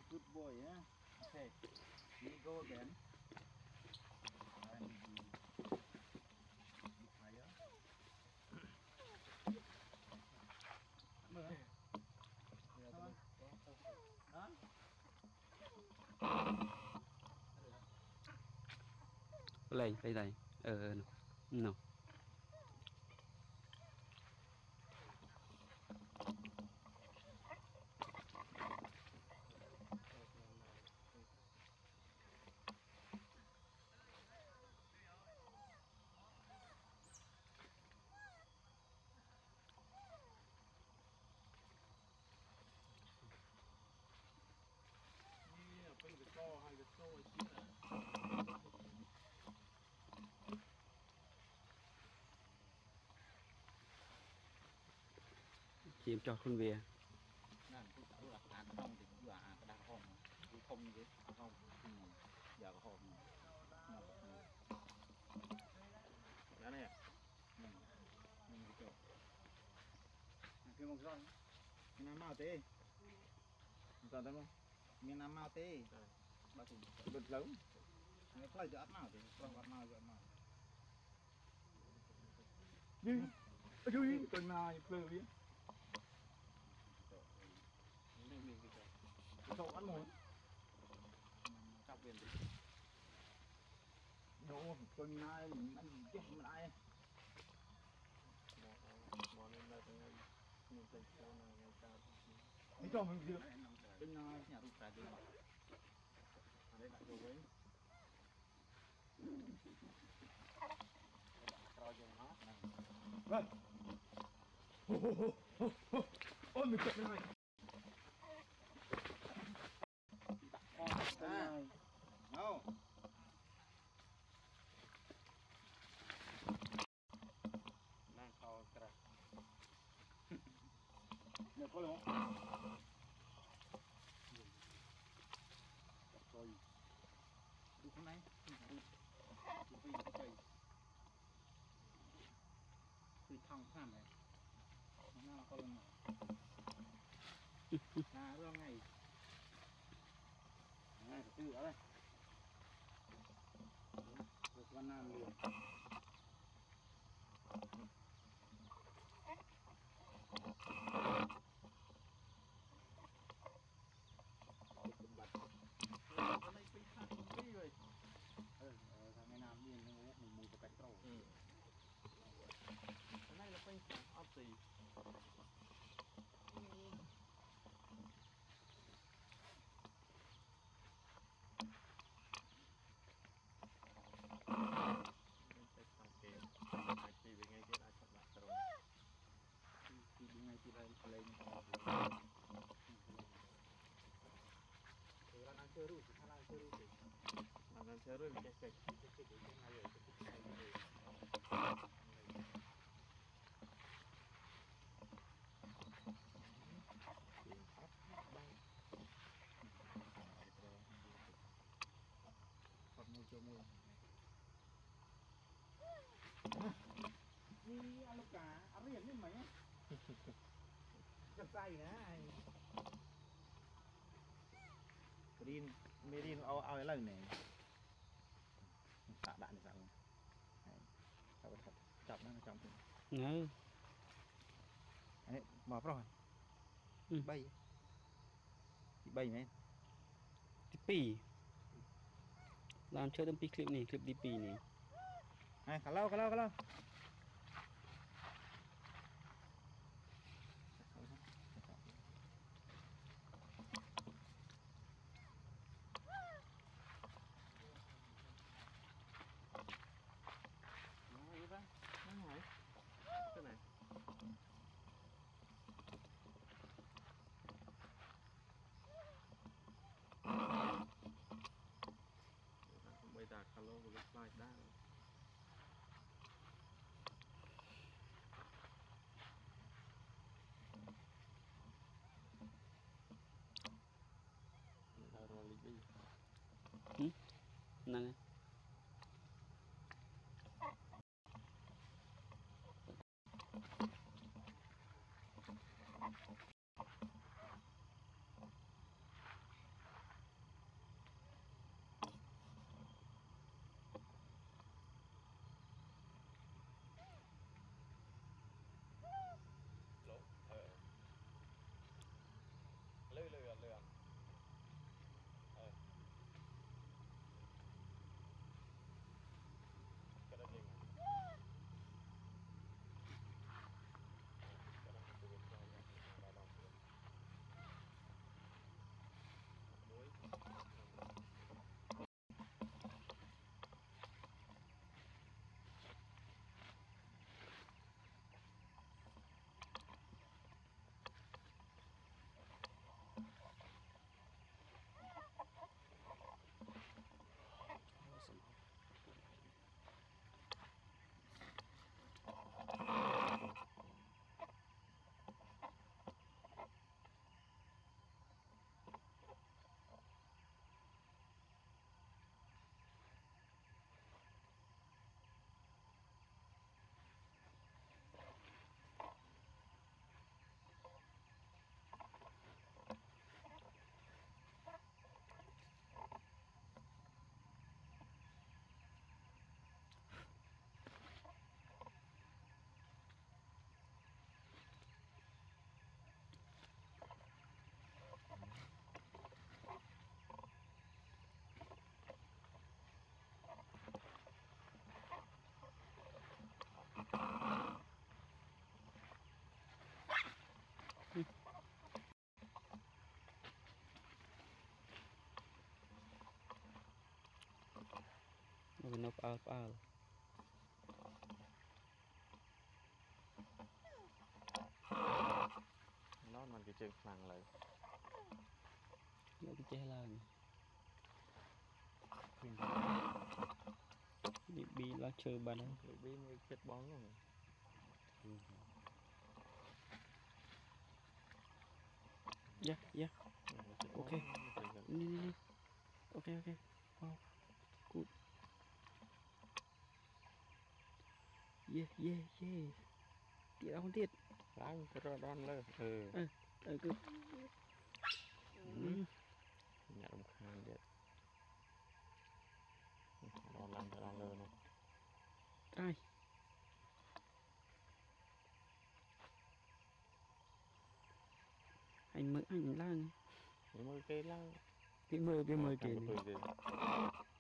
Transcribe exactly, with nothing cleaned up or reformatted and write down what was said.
good boy, yeah. Okay, we go again. And we higher. Hả? Lên đây này. Ờ no. Bên cái to hay cái to ấy chứ là Chim cho con về. nè cái chỗ là ăn không thì cũng là ăn cái đa hồng cái không chứ không thì giờ có hồng giá này à mình mình cái chỗ cái mông rong cái nam mao tê còn đâu không miếng nam mao tê bao thì bật lớn nó quay cho áp mao thì không áp mao rồi mao nhưng ui tôi mà phơi đi cái chỗ ăn mồi chọc biển đi đâu tôi nay ăn chết mà ai món này là cái mình phải cho nó ngay cao cái cho mình được bên nhà rụt trái được ở đây lại đồ với rồi dùng nó vâng ôi mình chụp này à no đang kho kra nè có luôn rồi đi hôm nay đi đi đi chơi đi thong tham này nó có luôn à luôn này này từ ở đây được con nam liền con này bị khát đi rồi ừ thằng này nam liền nó mù mù vào cạnh cầu cái này là quanh ấp gì thì về ngay cái đã chọn lại rồi thì đi ngay từ đây lên thì là đang chơi rồi thì đang chơi rồi thì là đang chơi rồi cái cái cái cái cái này rồi cái cái này rồi Phật môi cho môi đi ăn lúc cả ăn riêng như mấy cái say nè Rin Merin ao ao cái lần này tạ đạn sao sao thật chọc nó chọc Nhớ. đấy mở rồi Ừ. bay bay mấy Pi. Làm chơi đâm pi clip này, clip đi pi này. này cả lâu cả lâu cả lâu nó này cái này bây giờ Carlo của lúc slide đã là rồi lịch đi Ừ. Nè. bao bao nó mình cái chân phẳng lại nó cái che là đi bị lo chơi bà đấy bị mới chết bóng luôn yeah yeah ok đi đi đi ok ok wow good yeah yeah yeah tiệt đâu tiệt lái cái đó đón lên ừ ừ ừ good ừ. nhà đồng khan vậy đón lên đón lên này ai anh mới anh lang mười cây lang cái mơ cái mơ kì này